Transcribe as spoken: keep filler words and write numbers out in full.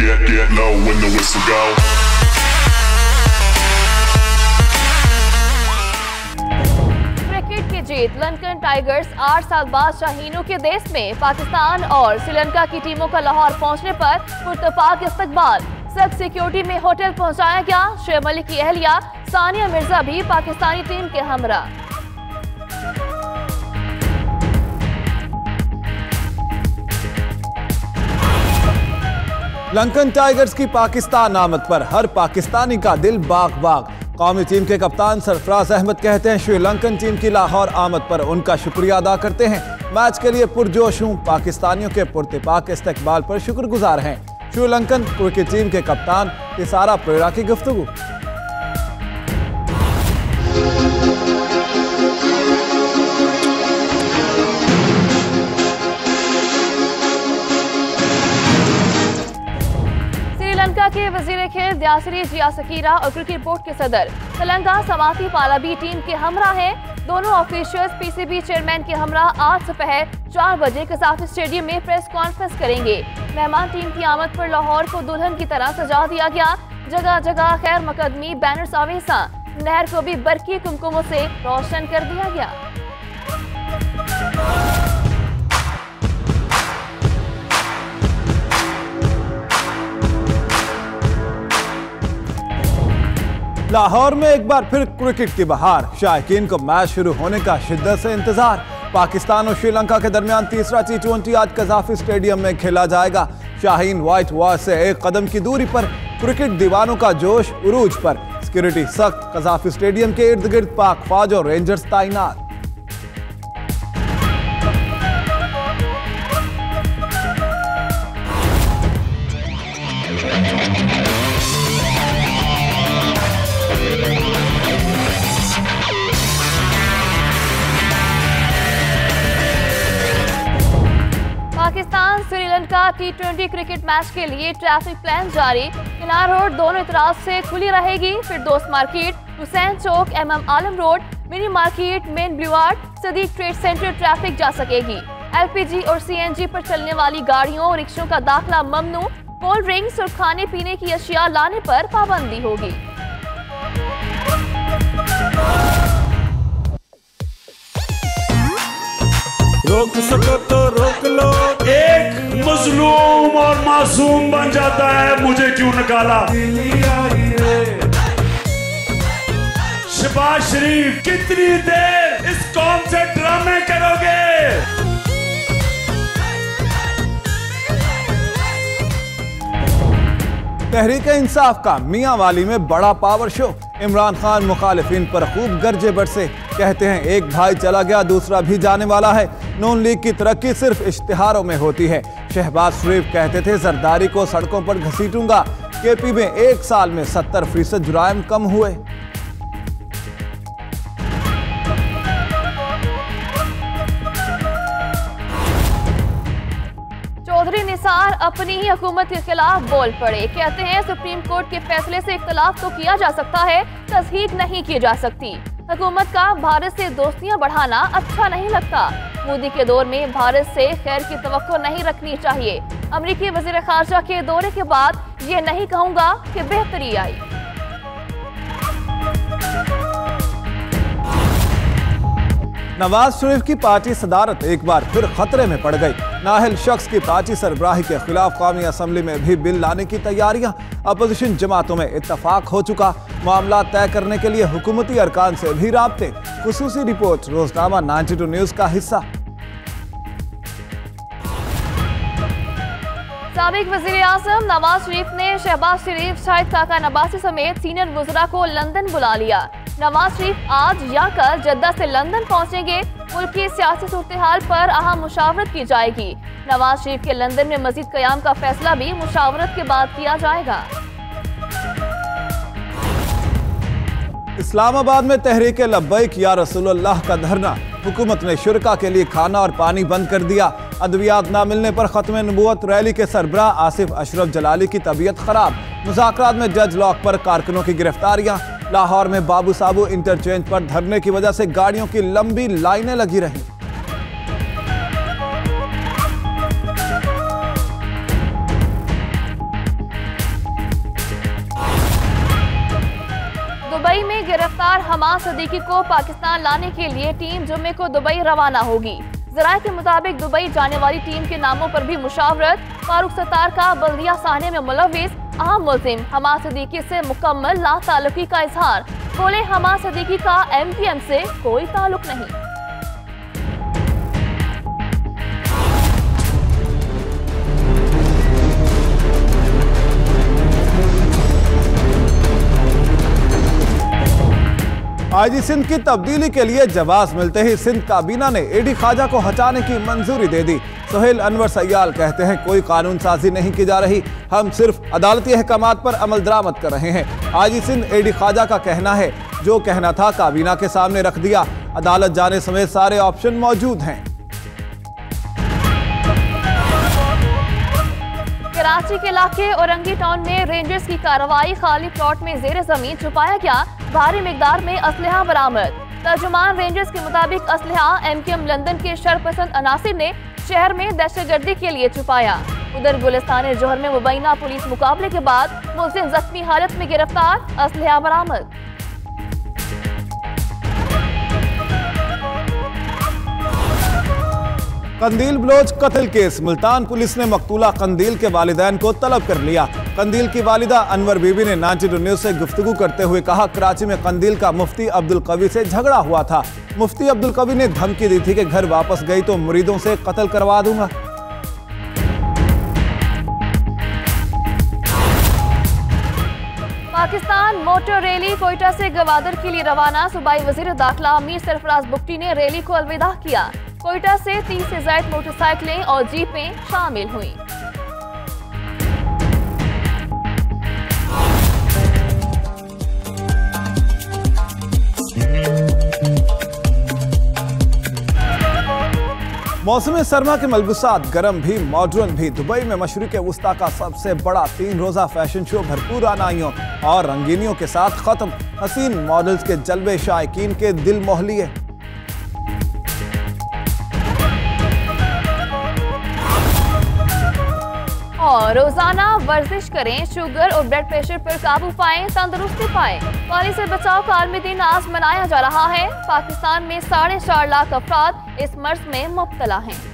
get, get low when the whistle go. Cricket की जीत, Lankan tigers आठ साल बाद शाहीनों के देश में। पाकिस्तान और श्रीलंका की टीमों का लाहौर पहुंचने पर पुरतपाक इस्तकबाल। सख्त सिक्योरिटी में होटल पहुंचाया गया। शोएब मलिक की अहलिया सानिया मिर्जा भी पाकिस्तानी टीम के हमरा। लंकन टाइगर्स की पाकिस्तान आमद पर हर पाकिस्तानी का दिल बाग बाग। कौमी टीम के कप्तान सरफराज अहमद कहते हैं श्रीलंकन टीम की लाहौर आमद पर उनका शुक्रिया अदा करते हैं। मैच के लिए पुरजोश हूं, पाकिस्तानियों के पुरतपाक इस्तकबाल पर शुक्रगुजार हैं। श्रीलंकन क्रिकेट टीम के कप्तान तिसारा पेरेरा की गुफ्तगू। श्रीलंका के वजीर खेल दयासरी जिया सकीरा और क्रिकेट बोर्ड के सदर तेलंगा समाती पालाबी टीम के हमरा हैं। दोनों ऑफिशियल्स पीसीबी चेयरमैन के हमरा आज दोपहर चार बजे कसाफी स्टेडियम में प्रेस कॉन्फ्रेंस करेंगे। मेहमान टीम की आमद पर लाहौर को दुल्हन की तरह सजा दिया गया। जगह जगह खैर मकदमी बैनर्स आवेसा, नहर को भी बरकी कुमकुमों से रोशन कर दिया गया। लाहौर में एक बार फिर क्रिकेट की बहार। शायकीन को मैच शुरू होने का शिद्दत से इंतजार। पाकिस्तान और श्रीलंका के दरमियान तीसरा टी ट्वेंटी आज कजाफी स्टेडियम में खेला जाएगा। शाहीन व्हाइट वॉश से एक कदम की दूरी पर, क्रिकेट दीवानों का जोश उरूज पर। सिक्योरिटी सख्त, कजाफी स्टेडियम के इर्द गिर्द पाक फौज और रेंजर्स तैनात। Pakistan Sri Lanka T twenty cricket match के लिए ट्रैफिक प्लान जारी। किनार रोड दोनों इतराज से खुली रहेगी। Firdous market, Hussain Chowk, M M Alam road, mini market, main boulevard, Siddique trade centre traffic जा सकेगी। एलपीजी और सीएनजी पर चलने वाली गाड़ियों और रिक्शों का दाखिला ममनू। कोल्ड ड्रिंक्स और खाने पीने की अशिया लाने पर पाबंदी होगी। रोक सको तो रोक लो। एक मजलूम और मासूम बन जाता है, मुझे क्यों निकाला। शहबाज शरीफ, कितनी देर इस कौम से ड्रामे करोगे। तहरीक इंसाफ का मियां वाली में बड़ा पावर शो। इमरान खान मुखालिफिन पर खूब गरजे बरसे। कहते हैं एक भाई चला गया, दूसरा भी जाने वाला है। नून लीग की तरक्की सिर्फ इश्तिहारों में होती है। शहबाज शरीफ कहते थे जरदारी को सड़कों पर घसीटूंगा। केपी में एक साल में सत्तर फीसद जुराइम कम हुए। चौधरी निसार अपनी ही हुकूमत के खिलाफ बोल पड़े। कहते हैं सुप्रीम कोर्ट के फैसले से इख्तलाफ तो किया जा सकता है, तस्दीक नहीं की जा सकती। हुकूमत का भारत से दोस्तियां बढ़ाना अच्छा नहीं लगता। मोदी के दौर में भारत से खैर की तवक्को नहीं रखनी चाहिए। अमरीकी वज़ीर ख़ारजा के दौरे के बाद ये नहीं कहूँगा कि बेहतरी आई। नवाज शरीफ की पार्टी सदारत एक बार फिर खतरे में पड़ गई। नाहल शख्स की पार्टी सरबराही के खिलाफ कौमी असम्बली में भी बिल लाने की तैयारियां। अपोजिशन जमातों में इत्तफाक हो चुका। मामला तय करने के लिए हुकूमती अरकान से भी राब्ते। खुसूसी रिपोर्ट रोजनामा बानवे न्यूज का हिस्सा। साबिक वज़ीर आज़म नवाज शरीफ ने शहबाज शरीफ, शाहिद खाका नबासी समेत सीनियर वज़रा को लंदन बुला लिया। नवाज शरीफ आज या कल जद्दा से लंदन पहुंचेंगे। मुल्क की सियासी सूरत-ए-हाल पर अहम मुशावरत की जाएगी। नवाज शरीफ के लंदन में मजीद क़याम का फैसला भी मुशावरत के बाद किया जाएगा। इस्लामाबाद में तहरीक लब्बैक या रसूलुल्लाह का धरना। हुकूमत ने शुरका के लिए खाना और पानी बंद कर दिया। अद्वियात न मिलने पर खत्म नबूवत रैली के सरबराह आसिफ अशरफ जलाली की तबीयत खराब। मुज़ाकरात में जज लॉक पर कारकुनों की गिरफ्तारियां। लाहौर में बाबू साबू इंटरचेंज पर धरने की वजह से गाड़ियों की लंबी लाइनें लगी रहीं। दुबई में गिरफ्तार हमाद सदीकी को पाकिस्तान लाने के लिए टीम जुम्मे को दुबई रवाना होगी। ज़राए के मुताबिक दुबई जाने वाली टीम के नामों पर भी मुशावरत। फारूक सत्तार का बल्दिया साहने में मुलविस अहम मुल्जिम हमाद सदीकी से मुकम्मल लाताल्लुकी का इजहार। बोले हमाद सदीकी का एम पी एम से कोई ताल्लुक नहीं। आईजी सिंध की तब्दीली के लिए जवाब मिलते ही सिंध काबीना ने एडी ख्वाजा को हटाने की मंजूरी दे दी। सुहेल अनवर सयाल कहते हैं कोई कानून साजी नहीं की जा रही, हम सिर्फ अदालती अहकामात पर अमल दरामद कर रहे हैं। आईजी सिंध एडी ख्वाजा का कहना है जो कहना था काबीना के सामने रख दिया, अदालत जाने समेत सारे ऑप्शन मौजूद हैं। कराची के इलाके औरंगी टाउन में रेंजर्स की कार्रवाई। खाली प्लॉट में जेर जमीन छुपाया गया भारी मिकदार में असलहा बरामद। तर्जुमान रेंजर्स के मुताबिक असलहा एम के एम लंदन के शरपसंद अनासिर ने शहर में दहशतगर्दी के लिए छुपाया। उधर गुलिस्तान जोहर में मुबैना पुलिस मुकाबले के बाद मुलजिम जख्मी हालत में गिरफ्तार, असलहा बरामद। कंदील बलोच कत्ल केस, मुल्तान पुलिस ने मकतूला कंदील के वालिदैन को तलब कर लिया। कंदील की वालिदा अनवर बीबी ने नाजिर न्यूज़ से गुफ्तगू करते हुए कहा कराची में कंदील का मुफ्ती अब्दुल कवी से झगड़ा हुआ था। मुफ्ती अब्दुल कवी ने धमकी दी थी कि घर वापस गई तो मुरीदों से कत्ल करवा दूंगा। पाकिस्तान मोटर रैली कोयटा से गवादर के लिए रवाना। सूबाई वजीर दाखिला मीर सरफराज बुगटी ने रैली को अलविदा किया। कोयटा से तीस से ज्यादा मोटरसाइकिलें और जीपें शामिल हुई। मौसम सरमा के मलबूसात गर्म भी मॉडर्न भी। दुबई में मशरिक़ वुस्ता का सबसे बड़ा तीन रोजा फैशन शो भरपूर आनाइयों और रंगीनियों के साथ खत्म। हसीन मॉडल्स के जलवे शायकीन के दिल मोह लिए। और रोजाना वर्जिश करें, शुगर और ब्लड प्रेशर पर काबू पाएं, तंदुरुस्ती पाएं। पानी से बचाव का आलमी दिन आज मनाया जा रहा है। पाकिस्तान में साढ़े चार लाख अफराद इस मर्ज में मुब्तला हैं।